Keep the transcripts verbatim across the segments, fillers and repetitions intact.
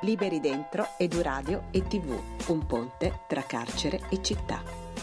Liberi Dentro, Eduradio e tivù, un ponte tra carcere e città.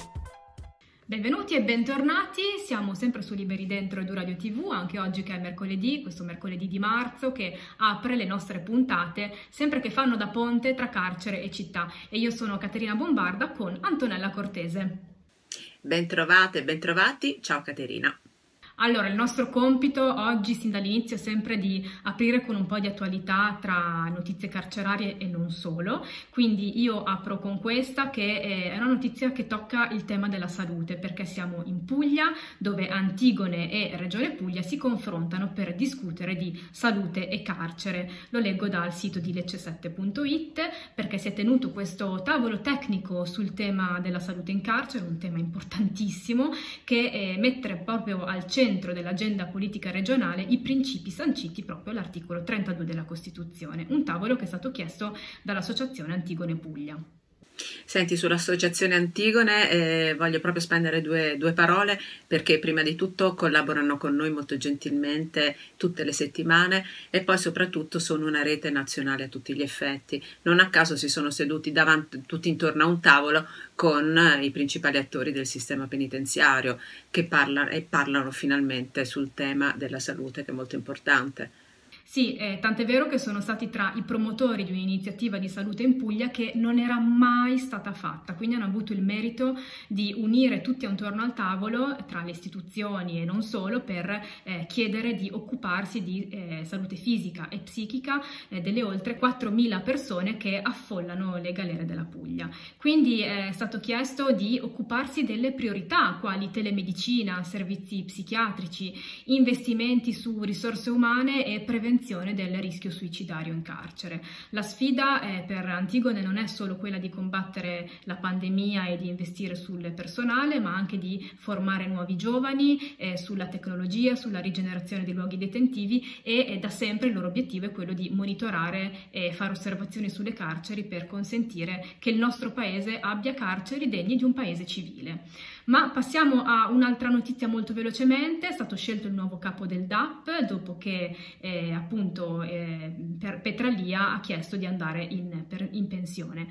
Benvenuti e bentornati, siamo sempre su Liberi Dentro Eduradio tivù, anche oggi che è mercoledì, questo mercoledì di marzo che apre le nostre puntate, sempre che fanno da ponte tra carcere e città. E io sono Caterina Bombarda con Antonella Cortese. Bentrovate e bentrovati, ciao Caterina. Allora, il nostro compito oggi, sin dall'inizio, è sempre di aprire con un po' di attualità tra notizie carcerarie e non solo. Quindi io apro con questa, che è una notizia che tocca il tema della salute, perché siamo in Puglia, dove Antigone e Regione Puglia si confrontano per discutere di salute e carcere. Lo leggo dal sito di lecce sette punto it, perché si è tenuto questo tavolo tecnico sul tema della salute in carcere, un tema importantissimo, che eh, mette proprio al centro dell'agenda politica regionale i principi sanciti proprio all'articolo trentadue della Costituzione, un tavolo che è stato chiesto dall'Associazione Antigone Puglia. Senti, sull'Associazione Antigone eh, voglio proprio spendere due, due parole, perché prima di tutto collaborano con noi molto gentilmente tutte le settimane e poi soprattutto sono una rete nazionale a tutti gli effetti. Non a caso si sono seduti davanti, tutti intorno a un tavolo con i principali attori del sistema penitenziario che parla, e parlano finalmente sul tema della salute, che è molto importante. Sì, eh, tant'è vero che sono stati tra i promotori di un'iniziativa di salute in Puglia che non era mai stata fatta, quindi hanno avuto il merito di unire tutti attorno al tavolo tra le istituzioni e non solo per eh, chiedere di occuparsi di eh, salute fisica e psichica eh, delle oltre quattromila persone che affollano le galere della Puglia. Quindi è stato chiesto di occuparsi delle priorità quali telemedicina, servizi psichiatrici, investimenti su risorse umane e prevenzione del rischio suicidario in carcere. La sfida eh, per Antigone non è solo quella di combattere la pandemia e di investire sul personale, ma anche di formare nuovi giovani eh, sulla tecnologia, sulla rigenerazione dei luoghi detentivi e eh, da sempre il loro obiettivo è quello di monitorare e fare osservazioni sulle carceri per consentire che il nostro paese abbia carceri degni di un paese civile. Ma passiamo a un'altra notizia molto velocemente. È stato scelto il nuovo capo del D A P dopo che eh, appunto eh, per Petralia ha chiesto di andare in, per, in pensione.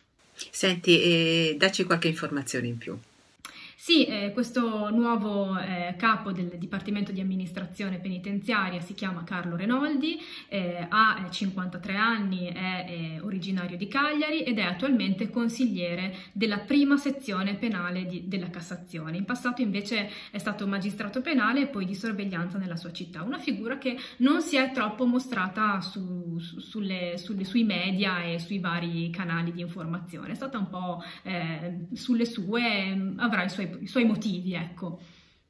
Senti, eh, dacci qualche informazione in più. Sì, eh, questo nuovo eh, capo del Dipartimento di Amministrazione Penitenziaria si chiama Carlo Renoldi, eh, ha cinquantatré anni, è, è originario di Cagliari ed è attualmente consigliere della prima sezione penale di, della Cassazione. In passato invece è stato magistrato penale e poi di sorveglianza nella sua città, una figura che non si è troppo mostrata su, su, sulle, sulle, sui media e sui vari canali di informazione, è stata un po' eh, sulle sue, avrà i suoi i suoi motivi, ecco.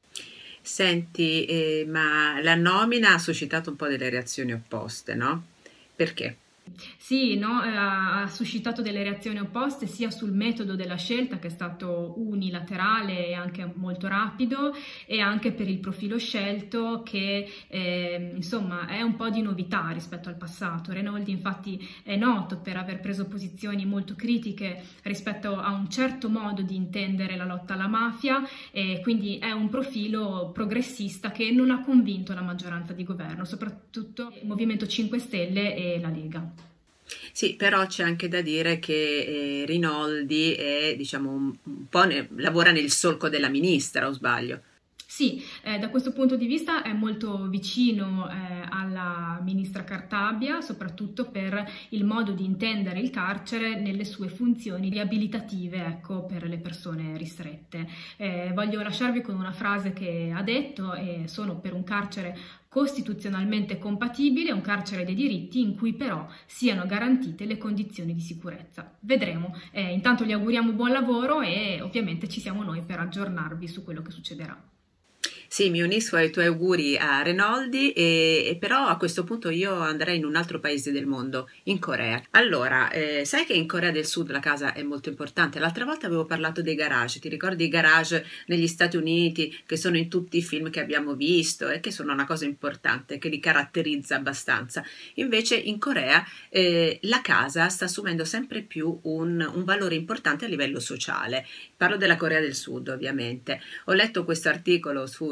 Senti, eh, ma la nomina ha suscitato un po' delle reazioni opposte, no? Perché? Sì, no? ha suscitato delle reazioni opposte sia sul metodo della scelta, che è stato unilaterale e anche molto rapido, e anche per il profilo scelto, che eh, insomma è un po' di novità rispetto al passato. Renoldi infatti è noto per aver preso posizioni molto critiche rispetto a un certo modo di intendere la lotta alla mafia, e quindi è un profilo progressista che non ha convinto la maggioranza di governo, soprattutto il Movimento cinque Stelle e la Lega. Sì, però c'è anche da dire che eh, Rinaldi è, diciamo, un, un po' ne, lavora nel solco della ministra, o sbaglio? Sì, eh, da questo punto di vista è molto vicino eh, alla ministra Cartabia, soprattutto per il modo di intendere il carcere nelle sue funzioni riabilitative, ecco, per le persone ristrette. Eh, voglio lasciarvi con una frase che ha detto: eh, sono per un carcere costituzionalmente compatibile, un carcere dei diritti in cui però siano garantite le condizioni di sicurezza. Vedremo. Eh, intanto gli auguriamo buon lavoro e ovviamente ci siamo noi per aggiornarvi su quello che succederà. Sì, mi unisco ai tuoi auguri a Renoldi, e, e però a questo punto io andrei in un altro paese del mondo, in Corea. Allora, eh, sai che in Corea del Sud la casa è molto importante? L'altra volta avevo parlato dei garage, ti ricordi i garage negli Stati Uniti che sono in tutti i film che abbiamo visto e che sono una cosa importante, che li caratterizza abbastanza? Invece in Corea eh, la casa sta assumendo sempre più un, un valore importante a livello sociale. Parlo della Corea del Sud, ovviamente. Ho letto questo articolo su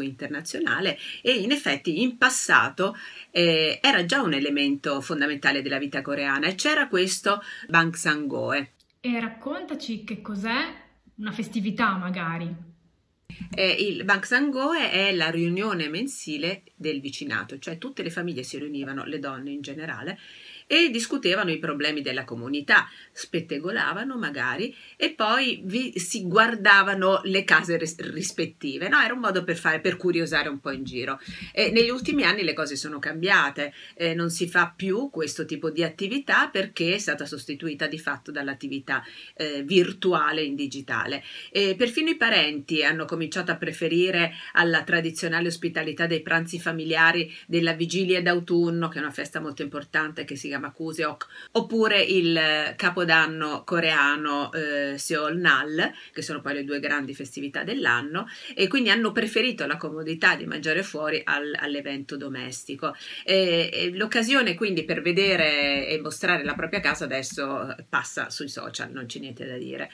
internazionale e in effetti in passato eh, era già un elemento fondamentale della vita coreana e c'era questo Bangsangoe. E raccontaci che cos'è una festività magari. Eh, il Bangsangoe è la riunione mensile del vicinato, cioè tutte le famiglie si riunivano, le donne in generale, e discutevano i problemi della comunità, spettegolavano magari e poi vi, si guardavano le case ris- rispettive. No, era un modo per fare, per curiosare un po' in giro. E negli ultimi anni le cose sono cambiate, eh, non si fa più questo tipo di attività perché è stata sostituita di fatto dall'attività eh, virtuale in digitale. E perfino i parenti hanno cominciato a preferire alla tradizionale ospitalità dei pranzi familiari della vigilia d'autunno, che è una festa molto importante che si chiama Kuseok, oppure il capodanno coreano eh, Seolnal, che sono poi le due grandi festività dell'anno, e quindi hanno preferito la comodità di mangiare fuori al, all'evento domestico. E, e l'occasione quindi per vedere e mostrare la propria casa adesso passa sui social, non c'è niente da dire.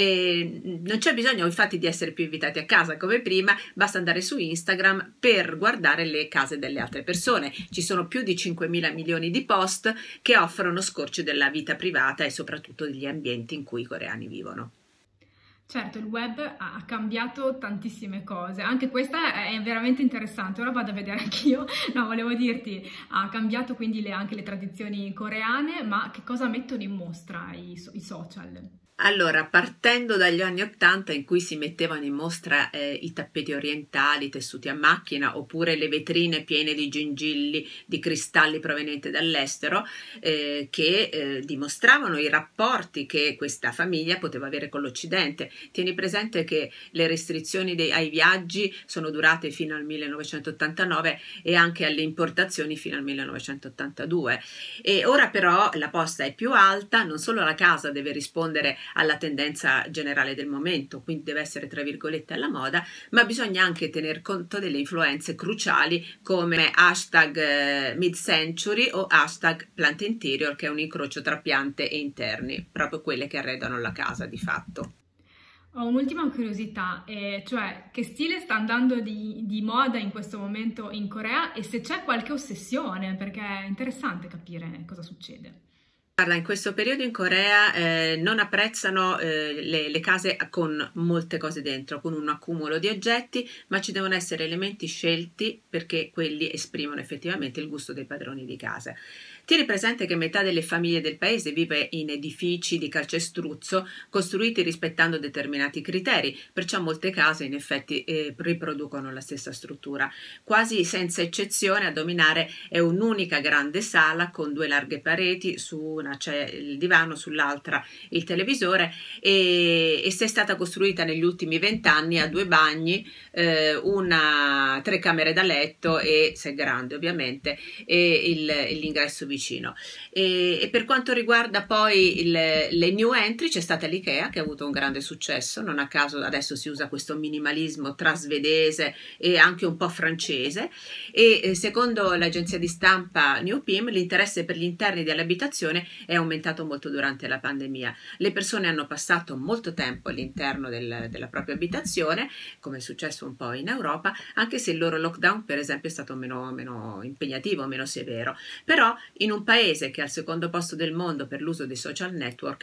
E non c'è bisogno infatti di essere più invitati a casa come prima, basta andare su Instagram per guardare le case delle altre persone. Ci sono più di cinquemila milioni di post che offrono scorci della vita privata e soprattutto degli ambienti in cui i coreani vivono. Certo, il web ha cambiato tantissime cose, anche questa è veramente interessante, ora vado a vedere anch'io. No, volevo dirti, ha cambiato quindi le, anche le tradizioni coreane, ma che cosa mettono in mostra i, i social? Allora, partendo dagli anni Ottanta in cui si mettevano in mostra eh, i tappeti orientali tessuti a macchina oppure le vetrine piene di gingilli di cristalli provenienti dall'estero eh, che eh, dimostravano i rapporti che questa famiglia poteva avere con l'Occidente. Tieni presente che le restrizioni dei, ai viaggi sono durate fino al millenovecentottantanove e anche alle importazioni fino al millenovecentottantadue. E ora però la posta è più alta, non solo la casa deve rispondere alla tendenza generale del momento, quindi deve essere tra virgolette alla moda, ma bisogna anche tener conto delle influenze cruciali come hashtag eh, mid-century o hashtag plant interior, che è un incrocio tra piante e interni, proprio quelle che arredano la casa di fatto. Ho un'ultima curiosità, eh, cioè che stile sta andando di, di moda in questo momento in Corea e se c'è qualche ossessione, perché è interessante capire cosa succede. Guarda, in questo periodo in Corea eh, non apprezzano eh, le, le case con molte cose dentro, con un accumulo di oggetti, ma ci devono essere elementi scelti perché quelli esprimono effettivamente il gusto dei padroni di casa. Tieni presente che metà delle famiglie del paese vive in edifici di calcestruzzo costruiti rispettando determinati criteri, perciò molte case in effetti eh, riproducono la stessa struttura. Quasi senza eccezione a dominare è un'unica grande sala con due larghe pareti, su una c'è il divano, sull'altra il televisore e, e se è stata costruita negli ultimi vent'anni ha due bagni, eh, una, tre camere da letto e, se è grande ovviamente, e il, l'ingresso vicino. E, e per quanto riguarda poi il, le new entry c'è stata l'IKEA che ha avuto un grande successo, non a caso adesso si usa questo minimalismo tra svedese e anche un po' francese e secondo l'agenzia di stampa New P I M l'interesse per gli interni dell'abitazione è aumentato molto durante la pandemia. Le persone hanno passato molto tempo all'interno del, della propria abitazione, come è successo un po' in Europa, anche se il loro lockdown per esempio è stato meno, meno impegnativo, meno severo. Però in un paese che è al secondo posto del mondo per l'uso dei social network,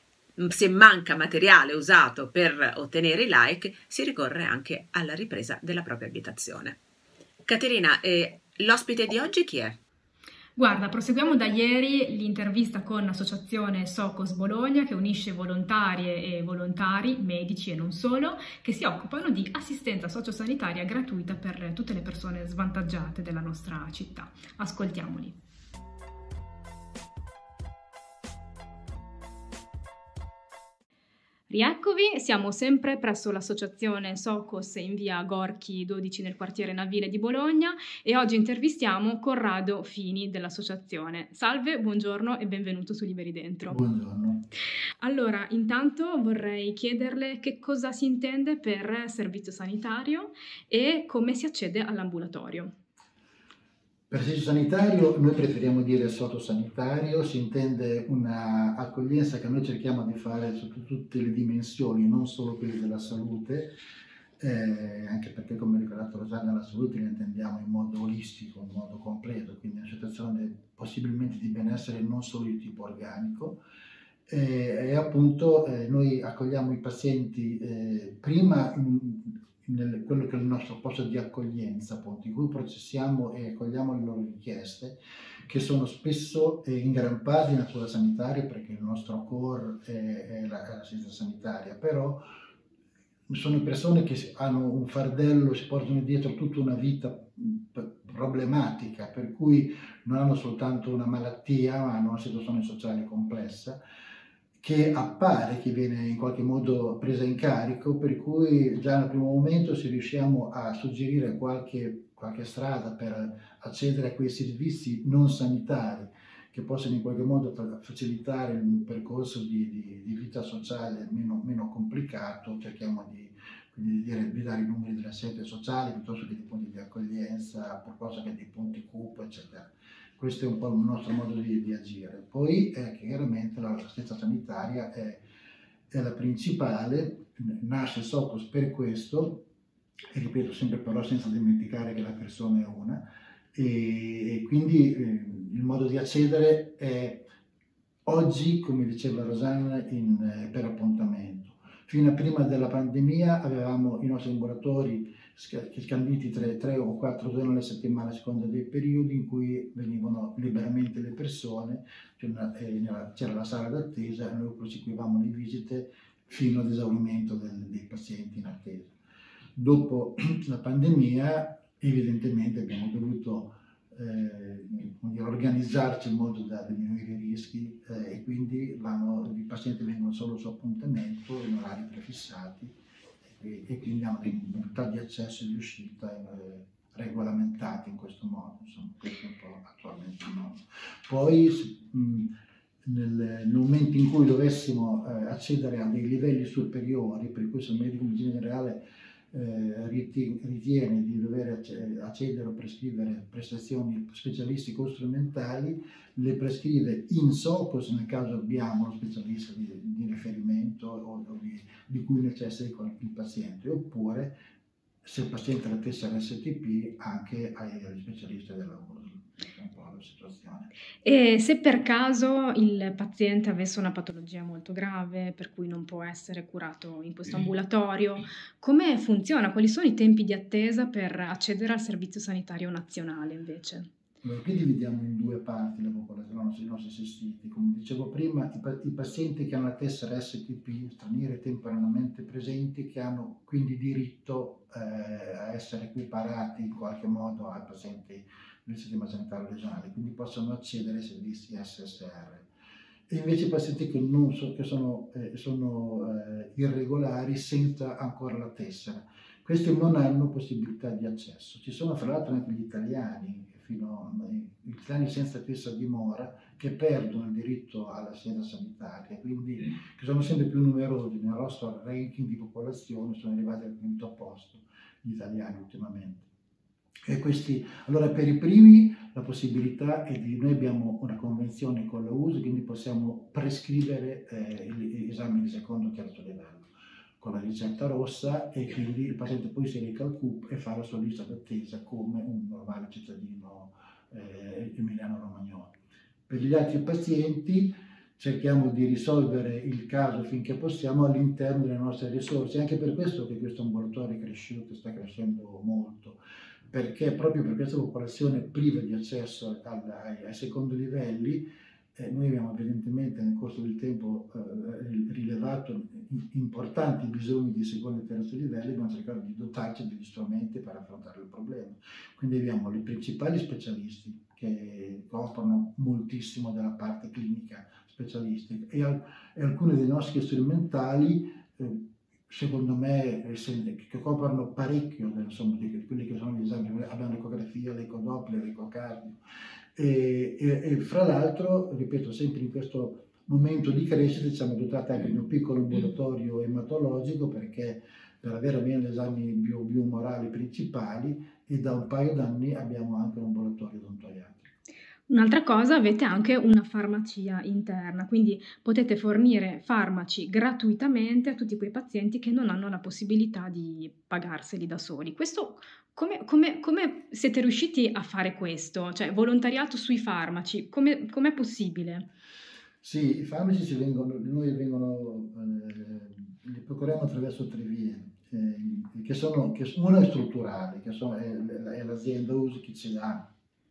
se manca materiale usato per ottenere i like, si ricorre anche alla ripresa della propria abitazione. Caterina, eh, l'ospite di oggi chi è? Guarda, proseguiamo da ieri l'intervista con l'associazione Socos Bologna che unisce volontarie e volontari, medici e non solo, che si occupano di assistenza sociosanitaria gratuita per tutte le persone svantaggiate della nostra città. Ascoltiamoli. Rieccovi, siamo sempre presso l'associazione Socos in via Gorchi dodici nel quartiere Navile di Bologna e oggi intervistiamo Corrado Fini dell'associazione. Salve, buongiorno e benvenuto su Liberi Dentro. Buongiorno. Allora, intanto vorrei chiederle che cosa si intende per servizio sanitario e come si accede all'ambulatorio. Per servizio sanitario noi preferiamo dire sociosanitario, si intende una accoglienza che noi cerchiamo di fare su tutte le dimensioni, non solo quelle della salute, eh, anche perché, come ha ricordato Rosanna, la salute la intendiamo in modo olistico, in modo completo, quindi una situazione possibilmente di benessere non solo di tipo organico. Eh, e appunto eh, noi accogliamo i pazienti eh, prima in, in quello che è il nostro posto di accoglienza, appunto, in cui processiamo e accogliamo le loro richieste, che sono spesso eh, in gran parte di natura sanitaria, perché il nostro core è, è l'assistenza sanitaria, però sono persone che hanno un fardello, si portano dietro tutta una vita problematica, per cui non hanno soltanto una malattia, ma hanno una situazione sociale complessa, che appare, che viene in qualche modo presa in carico, per cui già nel primo momento se riusciamo a suggerire qualche, qualche strada per accedere a quei servizi non sanitari che possono in qualche modo facilitare un percorso di, di, di vita sociale meno, meno complicato, cerchiamo di, di, di dare i numeri delle sedi sociali piuttosto che dei punti di accoglienza, piuttosto che dei punti C U P, eccetera. Questo è un po' il nostro modo di, di agire. Poi eh, chiaramente l'assistenza sanitaria è, è la principale, nasce Socos per questo, e ripeto sempre però senza dimenticare che la persona è una, e, e quindi eh, il modo di accedere è oggi, come diceva Rosanna, in, eh, per appuntamento. Fino a prima della pandemia avevamo i nostri ambulatori scanditi tre, tre o quattro giorni alla settimana a seconda dei periodi in cui venivano liberamente le persone, c'era la sala d'attesa e noi proseguivamo le visite fino ad esaurimento del, dei pazienti in attesa. Dopo la pandemia evidentemente abbiamo dovuto eh, organizzarci in modo da diminuire i rischi eh, e quindi vanno, i pazienti vengono solo su appuntamento in orari prefissati e, e quindi hanno dei modalità di accesso e di uscita eh, regolamentati in questo modo. Insomma, questo è un po' attualmente il modo. Poi mh, nel, nel momento in cui dovessimo eh, accedere a dei livelli superiori, per cui se il medico in generale Eh, ritiene di dover accedere o prescrivere prestazioni specialistiche o strumentali, le prescrive in Socos nel caso abbiamo lo specialista di, di riferimento o, o di, di cui necessita il paziente, oppure se il paziente ha la tessera S T P anche agli specialisti della U S L. Questa è un po' la situazione. E se per caso il paziente avesse una patologia molto grave per cui non può essere curato in questo ambulatorio, come funziona? Quali sono i tempi di attesa per accedere al servizio sanitario nazionale invece? Allora, qui dividiamo in due parti la popolazione, i nostri assistiti. Come dicevo prima, i, pa- i pazienti che hanno la tessera S T P, stranieri temporaneamente presenti, che hanno quindi diritto eh, a essere equiparati in qualche modo ai pazienti del sistema sanitario regionale, quindi possono accedere ai servizi S S R. E invece i pazienti che, non so, che sono, eh, sono eh, irregolari senza ancora la tessera, questi non hanno possibilità di accesso. Ci sono fra l'altro anche gli italiani, fino a, gli italiani senza fissa dimora, che perdono il diritto all'assistenza sanitaria, quindi che sono sempre più numerosi nel nostro ranking di popolazione, sono arrivati al quinto posto gli italiani ultimamente. E questi, allora per i primi la possibilità è di, noi abbiamo una convenzione con la U S L, quindi possiamo prescrivere eh, gli esami di secondo o terzo livello con la ricetta rossa, e quindi il paziente poi si reca al C U P e fa la sua lista d'attesa come un normale cittadino eh, emiliano-romagnolo. Per gli altri pazienti cerchiamo di risolvere il caso finché possiamo all'interno delle nostre risorse, anche per questo che questo ambulatorio è cresciuto, sta crescendo molto, perché proprio per questa popolazione priva di accesso al, ai, ai secondi livelli eh, noi abbiamo evidentemente nel corso del tempo eh, rilevato importanti bisogni di secondo e terzo livello e abbiamo cercato di dotarci degli strumenti per affrontare il problema. Quindi abbiamo i principali specialisti che coprono moltissimo della parte clinica specialistica e, al, e alcuni dei nostri strumentali eh, secondo me che coprono parecchio insomma, di quelli che sono gli esami, abbiamo l'ecografia, l'ecodoppler, l'ecocardio e, e, e fra l'altro, ripeto, sempre in questo momento di crescita ci siamo dotati anche di un piccolo ambulatorio ematologico perché per avere almeno gli esami bio, biomorali principali, e da un paio d'anni abbiamo anche un ambulatorio odontoiatrico. Un'altra cosa, avete anche una farmacia interna, quindi potete fornire farmaci gratuitamente a tutti quei pazienti che non hanno la possibilità di pagarseli da soli. Questo come, come- come siete riusciti a fare questo? Cioè, volontariato sui farmaci, come com'è possibile? Sì, i farmaci ci vengono, noi vengono, eh, li procuriamo attraverso tre vie, eh, che sono, che una è strutturale, che sono, è, è l'azienda U S che ci dà,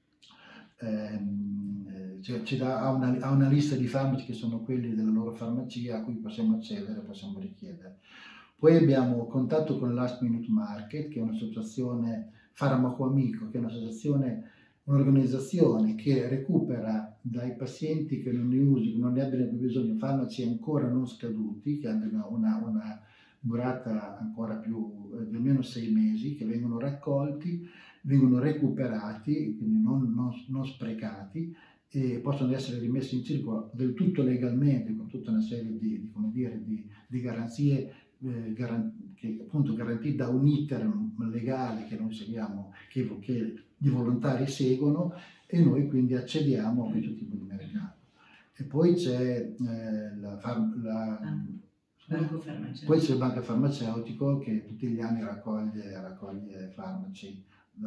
ehm, eh, ci, ci dà, ha una, ha una lista di farmaci che sono quelli della loro farmacia a cui possiamo accedere, possiamo richiedere. Poi abbiamo contatto con Last Minute Market, che è un'associazione Farmaco Amico, che è un'associazione, un'organizzazione che recupera dai pazienti che non ne usino, che non ne abbiano più bisogno, farmaci ancora non scaduti, che hanno una, una durata ancora più eh, di almeno sei mesi, che vengono raccolti, vengono recuperati, quindi non, non, non sprecati, e possono essere rimessi in circolo del tutto legalmente, con tutta una serie di, di, come dire, di, di garanzie eh, garan- che appunto garantite da un iter legale che noi seguiamo, che, che di volontari seguono, e noi quindi accediamo a questo tipo di mercato. E poi c'è eh, la, far- la Banco farmaceutico. poi c'è il banco farmaceutico che tutti gli anni raccoglie, raccoglie farmaci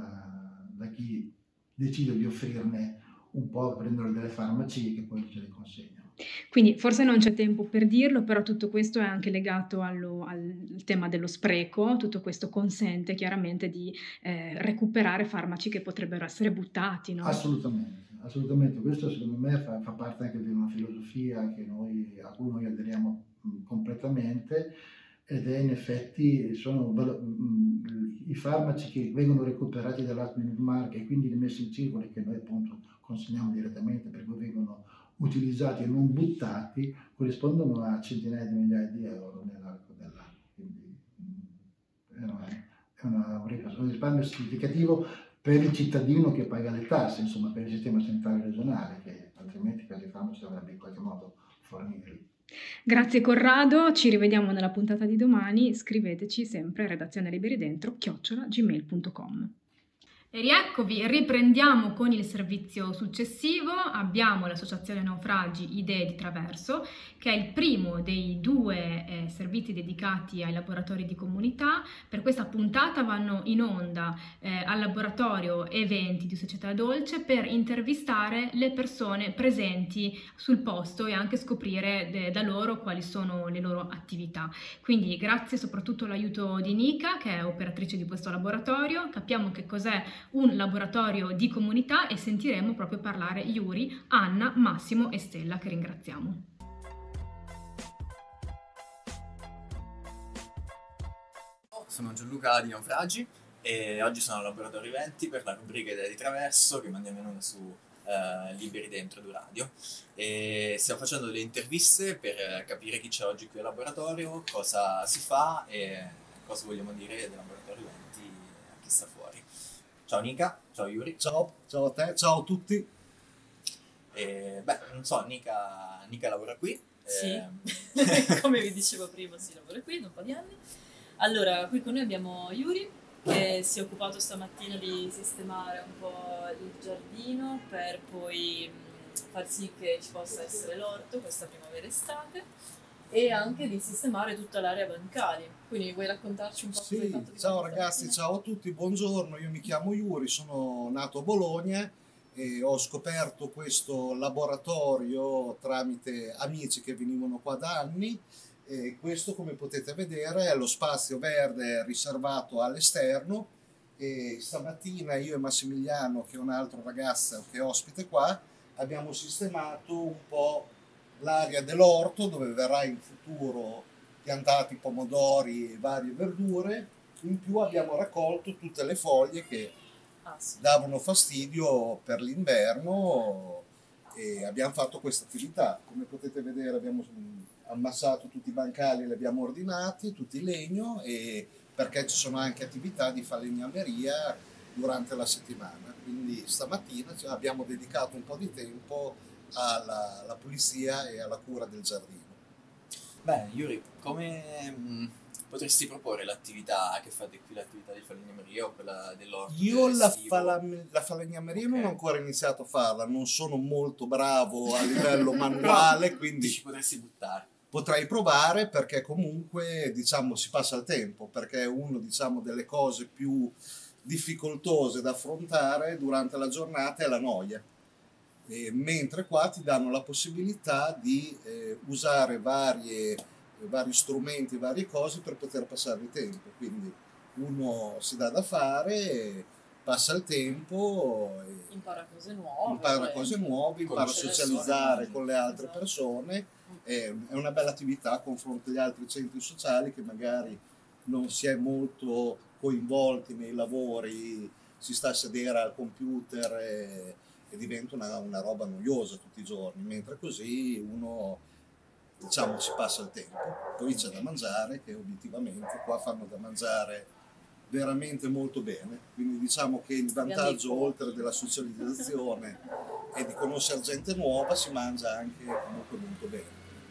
da, da chi decide di offrirne un po', prendono delle farmacie che poi ce le consegnano. Quindi forse non c'è tempo per dirlo, però tutto questo è anche legato allo- al tema dello spreco, tutto questo consente chiaramente di eh, recuperare farmaci che potrebbero essere buttati, no? Assolutamente, assolutamente. Questo secondo me fa, fa parte anche di una filosofia che noi, a cui noi aderiamo mh, completamente, ed è in effetti sono valo- mh, i farmaci che vengono recuperati dall'Last Minute Market e quindi rimessi in circolo e che noi appunto consegniamo direttamente, per cui vengono utilizzati e non buttati, corrispondono a centinaia di migliaia di euro nell'arco dell'anno. Quindi mh, è, una, è una- un risparmio significativo per il cittadino che paga le tasse, insomma per il sistema sanitario regionale, che altrimenti questi farmaci dovrebbe in qualche modo fornirli. Grazie Corrado, ci rivediamo nella puntata di domani, scriveteci sempre a redazione liberi dentro chiocciola gmail punto com. E rieccovi, riprendiamo con il servizio successivo. Abbiamo l'associazione Naufragi Idee di Traverso, che è il primo dei due eh, servizi dedicati ai laboratori di comunità. Per questa puntata vanno in onda eh, al laboratorio eventi di Società Dolce per intervistare le persone presenti sul posto e anche scoprire de- da loro quali sono le loro attività. Quindi grazie soprattutto all'aiuto di Nika, che è operatrice di questo laboratorio. Capiamo che cos'è un laboratorio di comunità e sentiremo proprio parlare Yuri, Anna, Massimo e Stella, che ringraziamo. Sono Gianluca di Naufragi e oggi sono al laboratorio eventi per la rubrica Idee di Traverso che mandiamo in onda su eh, Liberi Dentro Edu Radio, e stiamo facendo delle interviste per capire chi c'è oggi qui al laboratorio, cosa si fa e cosa vogliamo dire del laboratorio eventi a chi sta fuori. Ciao Nika, ciao Yuri. Ciao, ciao a te, ciao a tutti. E, beh, non so, Nika, Nika lavora qui. Sì, eh, come vi dicevo prima, si lavora qui da un po' di anni. Allora, qui con noi abbiamo Yuri, che si è occupato stamattina di sistemare un po' il giardino per poi mh, far sì che ci possa essere l'orto questa primavera-estate, e anche di sistemare tutta l'area bancali. Quindi vuoi raccontarci un po' cosa hai Sì, fatto? ciao ragazzi, ciao a tutti, buongiorno, io mi chiamo Yuri, sono nato a Bologna e ho scoperto questo laboratorio tramite amici che venivano qua da anni, e questo, come potete vedere, è lo spazio verde riservato all'esterno, e stamattina io e Massimiliano, che è un altro ragazzo che è ospite qua, abbiamo sistemato un po' l'area dell'orto dove verrà in futuro piantati pomodori e varie verdure. In più abbiamo raccolto tutte le foglie che Ah, sì. davano fastidio per l'inverno e abbiamo fatto questa attività. Come potete vedere abbiamo ammassato tutti i bancali, li abbiamo ordinati, tutti in legno, e perché ci sono anche attività di falegnameria durante la settimana. Quindi stamattina abbiamo dedicato un po' di tempo alla, alla pulizia e alla cura del giardino. Beh, Yuri, come, potresti proporre l'attività che fate qui, l'attività di falegnameria o quella dell'orto? Io la, estivo? fala- la falegnameria Ok. non ho ancora iniziato a farla, non sono molto bravo a livello manuale, Però quindi ci potresti buttare. potrei provare, perché comunque diciamo si passa il tempo, perché è una diciamo delle cose più difficoltose da affrontare durante la giornata è la noia. E mentre qua ti danno la possibilità di eh, usare varie, vari strumenti, varie cose per poter passare il tempo. Quindi uno si dà da fare, passa il tempo, e Impara cose nuove. impara cose nuove, impara a Conosce socializzare persone. con le altre Esatto. persone. È è una bella attività a confronto degli altri centri sociali che magari non si è molto coinvolti nei lavori, si sta a sedere al computer e, e diventa una, una roba noiosa tutti i giorni, mentre così uno diciamo si passa il tempo. Poi c'è da mangiare, che obiettivamente qua fanno da mangiare veramente molto bene, quindi diciamo che il vantaggio oltre della socializzazione e di conoscere gente nuova, si mangia anche comunque molto bene.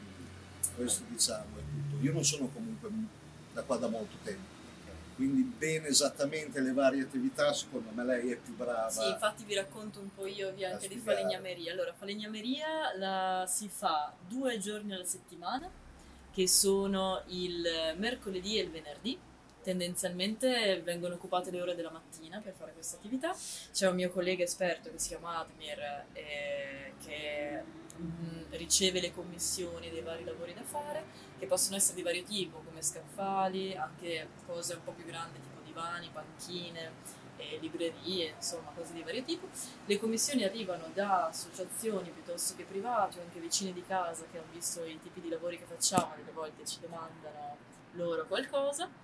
Questo diciamo è tutto. Io non sono comunque da qua da molto tempo, quindi bene esattamente le varie attività, secondo me lei è più brava. Sì, infatti vi racconto un po' io vi a anche di spiegare. falegnameria. Allora, falegnameria la si fa due giorni alla settimana, che sono il mercoledì e il venerdì. Tendenzialmente vengono occupate le ore della mattina per fare questa attività. C'è un mio collega esperto che si chiama Admir, eh, che mh, riceve le commissioni dei vari lavori da fare, che possono essere di vario tipo, come scaffali, anche cose un po' più grandi tipo divani, panchine, eh, librerie, insomma cose di vario tipo. Le commissioni arrivano da associazioni piuttosto che privati o anche vicini di casa che hanno visto i tipi di lavori che facciamo, delle volte ci domandano loro qualcosa.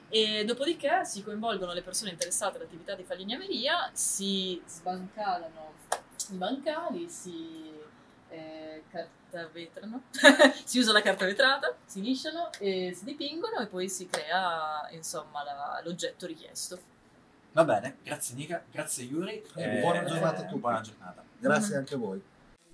E dopodiché si coinvolgono le persone interessate all'attività di falegnameria, si sbancalano i bancali, si eh, cartavetrano, si usa la carta vetrata, si lisciano e si dipingono e poi si crea insomma la- l'oggetto richiesto. Va bene, grazie Nica, grazie Yuri. Eh, buona giornata a tutti. Buona giornata. Grazie anche a voi.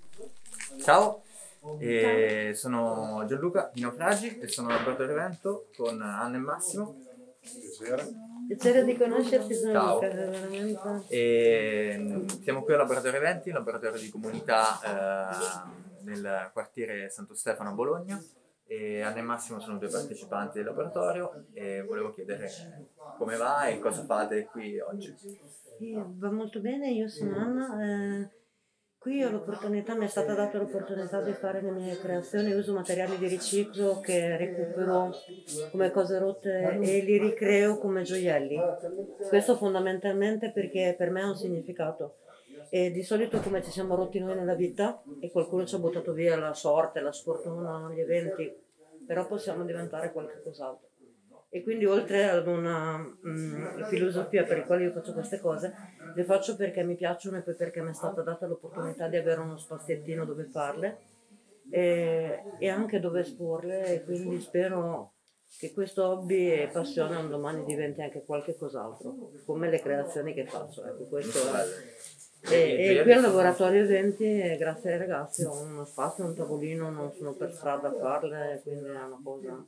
Ciao, e sono Gianluca di Naufragi e sono laboratorio evento con Anna e Massimo. Piacere di conoscerti, sono Ciao. Luca, veramente. E mm, siamo qui al laboratorio eventi, laboratorio di comunità eh, nel quartiere Santo Stefano a Bologna. E Anna e Massimo sono due partecipanti del laboratorio e volevo chiedere come va e cosa fate qui oggi. Sì, va molto bene, io sono Anna. eh, qui ho l'opportunità, mi è stata data l'opportunità di fare le mie creazioni, uso materiali di riciclo che recupero come cose rotte e li ricreo come gioielli. Questo fondamentalmente perché per me ha un significato. E di solito come ci siamo rotti noi nella vita e qualcuno ci ha buttato via la sorte, la sfortuna, gli eventi, però possiamo diventare qualche cos'altro. E quindi oltre ad una mh, filosofia per la quale io faccio queste cose, le faccio perché mi piacciono e poi perché mi è stata data l'opportunità di avere uno spaziettino dove farle e, e anche dove esporle, e quindi spero che questo hobby e passione un domani diventi anche qualche cos'altro, come le creazioni che faccio. Ecco, questo è. E, e qui al laboratorio eventi, grazie ai ragazzi, ho uno spazio, un tavolino, non sono per strada a farle, quindi è una cosa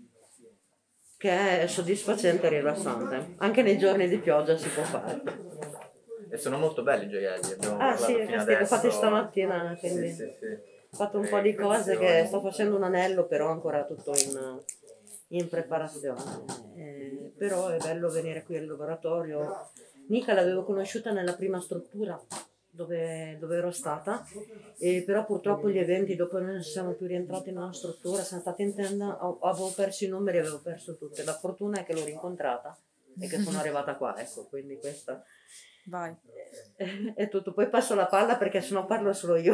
che è soddisfacente e rilassante. Anche nei giorni di pioggia si può fare. E sono molto belli i gioielli, abbiamo Ah parlato sì, fino questi li ho adesso. fatti stamattina, quindi Sì, sì, sì. ho fatto un po' di cose che sto facendo un anello, però ancora tutto in, in preparazione. Eh, però è bello venire qui al laboratorio. Nica l'avevo conosciuta nella prima struttura dove, dove ero stata, e però purtroppo gli eventi, dopo noi non siamo più rientrati nella struttura, siamo stati in tenda, ho- avevo perso i numeri, avevo perso tutte. La fortuna è che l'ho rincontrata e che sono arrivata qua, ecco, quindi questa Vai. è, è tutto. Poi passo la palla perché sennò parlo solo io.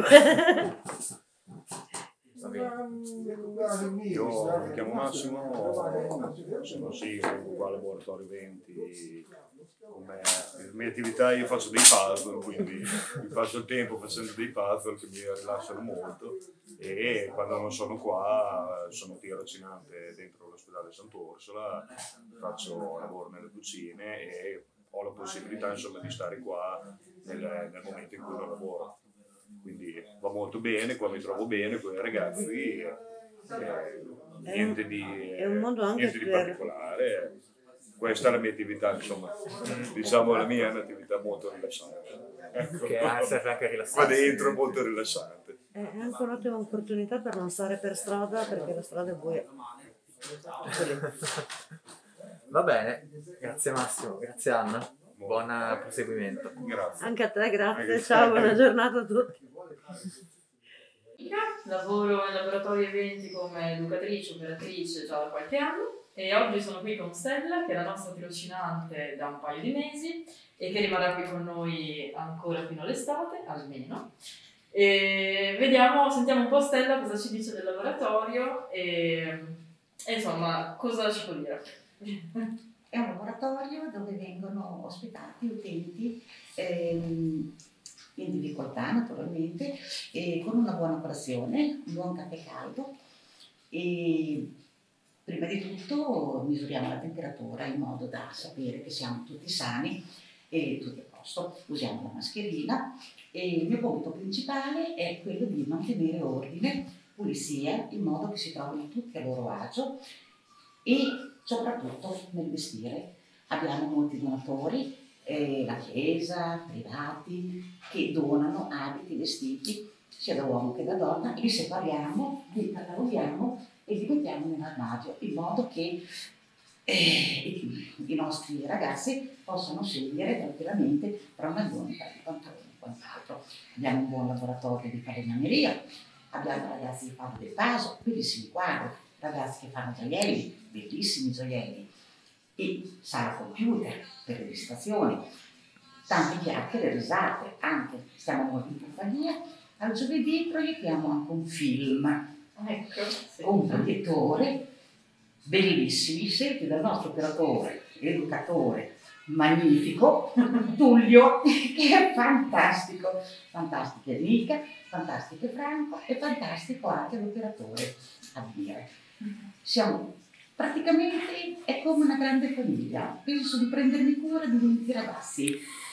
Va bene. Io mi chiamo Massimo, sono sì, qua al laboratorio eventi. Come le mie attività io faccio dei puzzle, quindi mi passo il tempo facendo dei puzzle che mi rilassano molto, e quando non sono qua sono tirocinante dentro l'ospedale Sant'Orsola, faccio lavoro nelle cucine e ho la possibilità insomma di stare qua nel, nel momento in cui non lavoro. Quindi va molto bene, qua mi trovo bene con i ragazzi e, e niente di, è un mondo anche niente di per... particolare. Questa è la mia attività, insomma, diciamo la mia è un'attività molto rilassante. Ecco. Che serve anche a Qua rilassarsi. dentro è molto rilassante. È anche un'ottima opportunità per non stare per strada, perché la strada è buia. Va bene, grazie Massimo, grazie Anna, buon proseguimento. Grazie. Anche a te, grazie, Anche- ciao, buona giornata a tutti. Lavoro in laboratorio eventi come educatrice, operatrice già da qualche anno e oggi sono qui con Stella, che è la nostra tirocinante da un paio di mesi e che rimarrà qui con noi ancora fino all'estate, almeno. E vediamo, sentiamo un po' Stella cosa ci dice del laboratorio e, e insomma cosa ci può dire. È un laboratorio dove vengono ospitati utenti ehm, in difficoltà naturalmente, e con una buona colazione, un buon caffè caldo e prima di tutto misuriamo la temperatura in modo da sapere che siamo tutti sani e tutti a posto. Usiamo la mascherina e il mio compito principale è quello di mantenere ordine, pulizia, in modo che si trovino tutti a loro agio e soprattutto nel vestire. Abbiamo molti donatori, eh, la chiesa, privati, che donano abiti, vestiti, sia da uomo che da donna, li separiamo, li cataloguiamo e li mettiamo nell'armadio, in modo che eh, i, i nostri ragazzi possano scegliere tranquillamente tra maglioni, pantaloni e quant'altro. Abbiamo un buon laboratorio di falegnameria, abbiamo ragazzi che fanno del vaso, bellissimi quadri, ragazzi che fanno gioielli, bellissimi gioielli, e sala computer per le distrazioni, tante chiacchiere, risate, anche stiamo molto in compagnia. Al giovedì proiettiamo anche un film, Ecco, sì. con un proiettore bellissimi, scelti dal nostro operatore, educatore magnifico, Tullio, che è fantastico, fantastica Enrica, fantastico Franco e fantastico anche l'operatore a dire. Siamo praticamente, è come una grande famiglia, penso di prendermi cura di venti ragazzi,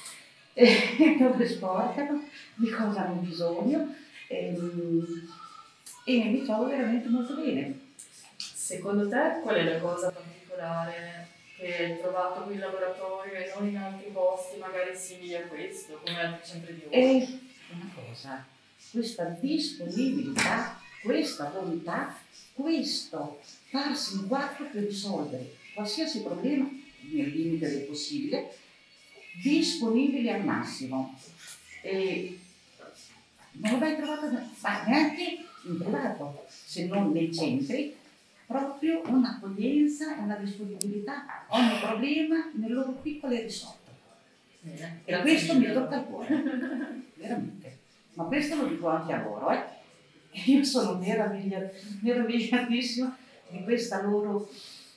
eh, dove sporcano, di cosa hanno bisogno, ehm, e mi trovo veramente molto bene. Secondo te qual è la cosa particolare che hai trovato qui in laboratorio e non in altri posti magari simili a questo, come altri centri di ora? È una cosa, questa disponibilità, questa volontà, questo farsi in quattro per risolvere qualsiasi problema nel limite del possibile, disponibili al massimo. E non l'ho mai trovato ma neanche in privato, se non nei centri, proprio un'accoglienza e una disponibilità a ogni problema nel loro piccolo è risolto. Bene, E questo mi tocca il cuore, veramente. Ma questo lo dico anche a loro, eh. Io sono meraviglia, meravigliatissima di questa loro,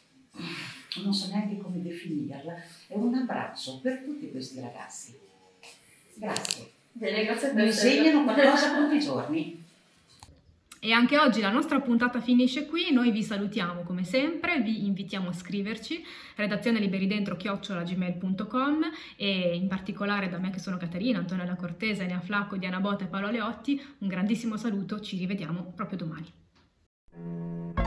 non so neanche come definirla, è un abbraccio per tutti questi ragazzi. Grazie. Bene, grazie a te. Mi insegnano qualcosa tutti i giorni. E anche oggi la nostra puntata finisce qui, noi vi salutiamo come sempre, vi invitiamo a scriverci, redazione liberidentro chiocciola gmail punto com, e in particolare da me che sono Caterina, Antonella Cortese, Enea Flacco, Diana Bota e Paolo Aleotti, un grandissimo saluto, ci rivediamo proprio domani.